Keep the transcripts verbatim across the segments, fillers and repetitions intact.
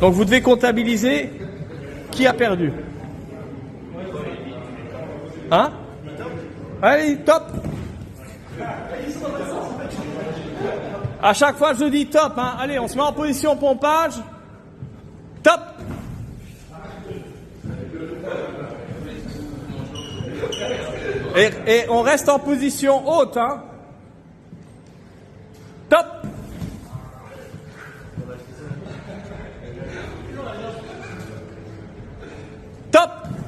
Donc vous devez comptabiliser qui a perdu. Hein? Allez, top. À chaque fois je dis top, hein. Allez, on se met en position pompage. Top. Et, et on reste en position haute, hein. Top. Top.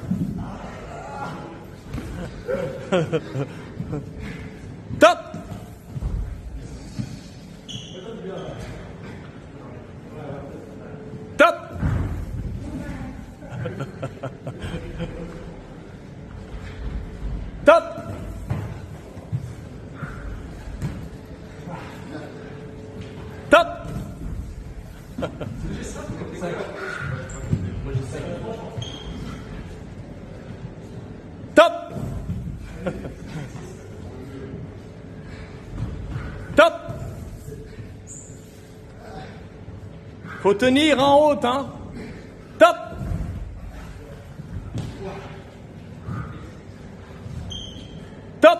Top. Top. Top. Top. Top. Top. Faut tenir en haute, hein. Top. Top.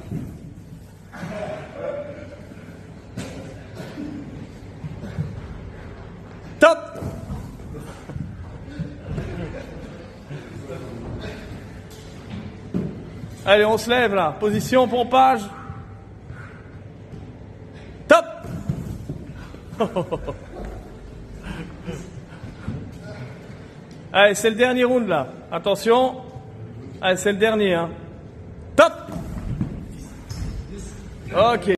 Top. Allez, on se lève là. Position pompage. Top. Allez, c'est le dernier round là. Attention. Allez, c'est le dernier, hein. Top. Ok.